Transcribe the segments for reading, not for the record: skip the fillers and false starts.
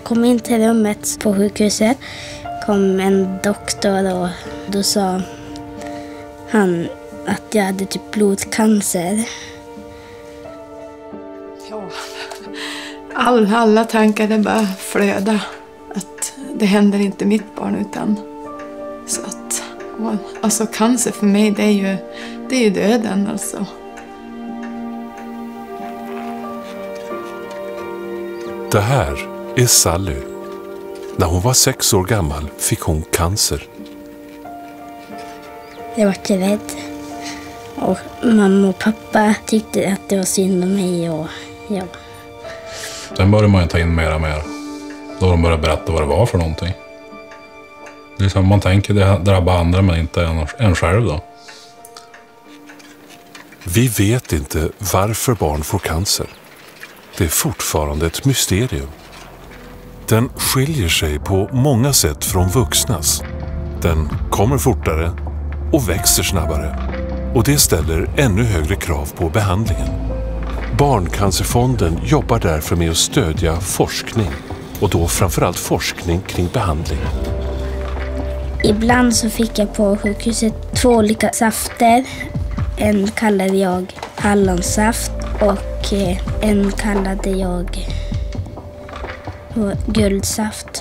kom in till rummet på sjukhuset kom en doktor och då sa han att jag hade typ blodcancer. Ja, alla tankar det bara flöda. Att det händer inte mitt barn utan så att alltså cancer för mig det är ju döden alltså. Det här är Sally. När hon var 6 år gammal fick hon cancer. Jag var rädd. Och mamma och pappa tyckte att det var synd om mig och ja. Sen började man ju ta in mer och mer. Då de började berätta vad det var för någonting. Det är som man tänker det drabbar andra men inte en själv då. Vi vet inte varför barn får cancer. Det är fortfarande ett mysterium. Den skiljer sig på många sätt från vuxnas. Den kommer fortare och växer snabbare. Och det ställer ännu högre krav på behandlingen. Barncancerfonden jobbar därför med att stödja forskning. Och då framförallt forskning kring behandling. Ibland så fick jag på sjukhuset 2 olika safter. En kallade jag hallonsaft och en kallade jag guldsaft.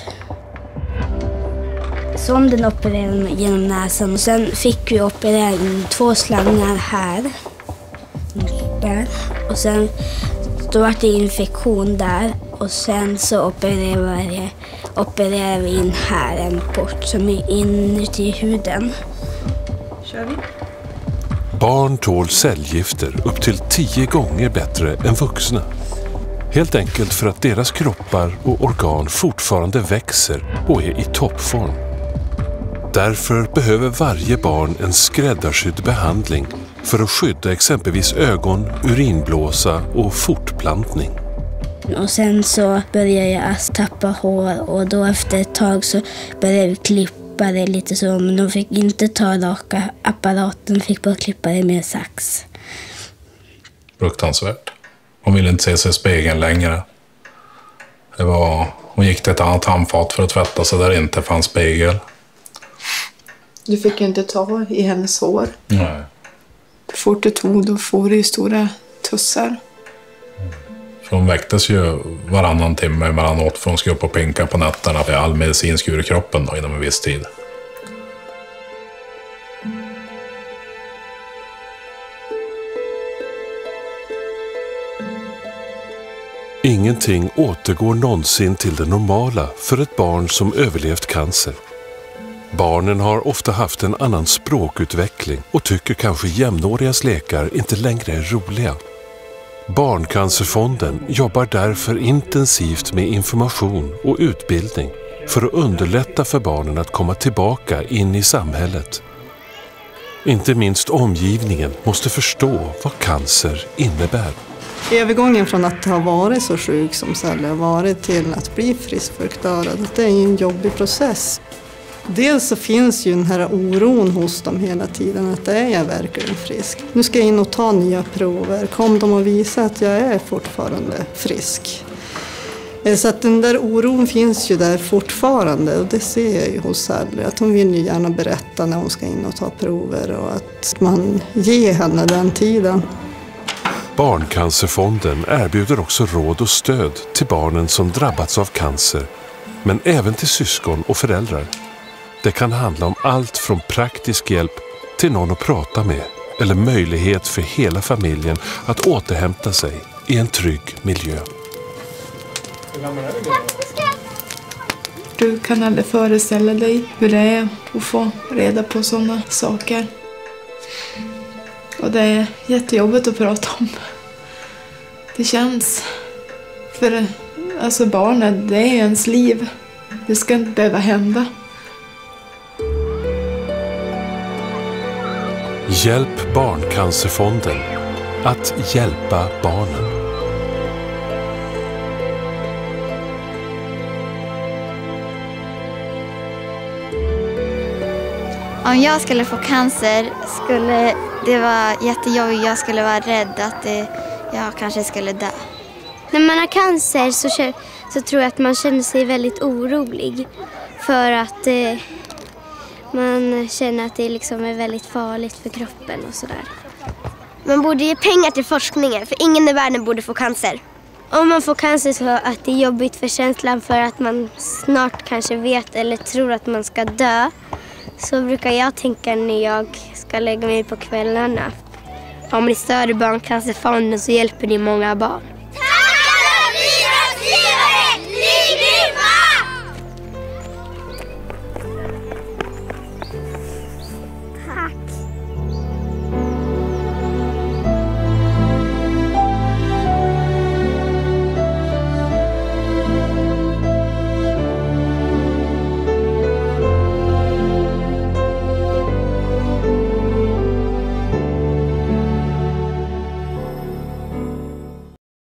Sonden opererade genom näsan och sen fick vi operera 2 slangar här. Där. Och sen då var det infektion där och sen så opererar vi in här en port som är inuti huden. Kör vi? Barn tål cellgifter upp till 10 gånger bättre än vuxna. Helt enkelt för att deras kroppar och organ fortfarande växer och är i toppform. Därför behöver varje barn en skräddarsydd behandling för att skydda exempelvis ögon, urinblåsa och fortplantning. Och sen så började jag tappa hår och då efter ett tag så började vi klippa det lite så. Men de fick inte ta raka apparaten, fick bara klippa det med sax. Fruktansvärt. Hon ville inte se sig i spegeln längre. Hon gick till ett annat handfat för att tvätta sig där det inte fanns spegel. Du fick ju inte ta i hennes hår. Nej. Fort du tog då får du ju stora tussar. För hon väcktes ju varannan timme emellanåt för hon skulle upp och pinka på nätterna för all medicinsk ur kroppen då, inom en viss tid. Ingenting återgår någonsin till det normala för ett barn som överlevt cancer. Barnen har ofta haft en annan språkutveckling och tycker kanske jämnårigas lekar inte längre är roliga. Barncancerfonden jobbar därför intensivt med information och utbildning för att underlätta för barnen att komma tillbaka in i samhället. Inte minst omgivningen måste förstå vad cancer innebär. Övergången från att ha varit så sjuk som Sally har varit till att bli friskförklarad, det är en jobbig process. Dels så finns ju den här oron hos dem hela tiden att är jag verkligen frisk. Nu ska jag in och ta nya prover. Kom de och visa att jag är fortfarande frisk. Så att den där oron finns ju där fortfarande och det ser jag ju hos Sally. Att hon vill ju gärna berätta när hon ska in och ta prover och att man ger henne den tiden. Barncancerfonden erbjuder också råd och stöd till barnen som drabbats av cancer, men även till syskon och föräldrar. Det kan handla om allt från praktisk hjälp till någon att prata med eller möjlighet för hela familjen att återhämta sig i en trygg miljö. Du kan aldrig föreställa dig hur det är att få reda på sådana saker. Och det är jättejobbigt att prata om. Det känns. För alltså barnet, det är ens liv. Det ska inte behöva hända. Hjälp Barncancerfonden att hjälpa barnen. Om jag skulle få cancer skulle det vara jättejobbigt. Jag skulle vara rädd att jag kanske skulle dö. När man har cancer så tror jag att man känner sig väldigt orolig. För att man känner att det liksom är väldigt farligt för kroppen och sådär. Man borde ge pengar till forskningen, för ingen i världen borde få cancer. Om man får cancer så att det är jobbigt för känslan för att man snart kanske vet eller tror att man ska dö. Så brukar jag tänka när jag ska lägga mig på kvällarna. Om ni stöder Barncancerfonden så hjälper ni många barn. Tack alla bidragsgivare! Ni är grymma! Tack.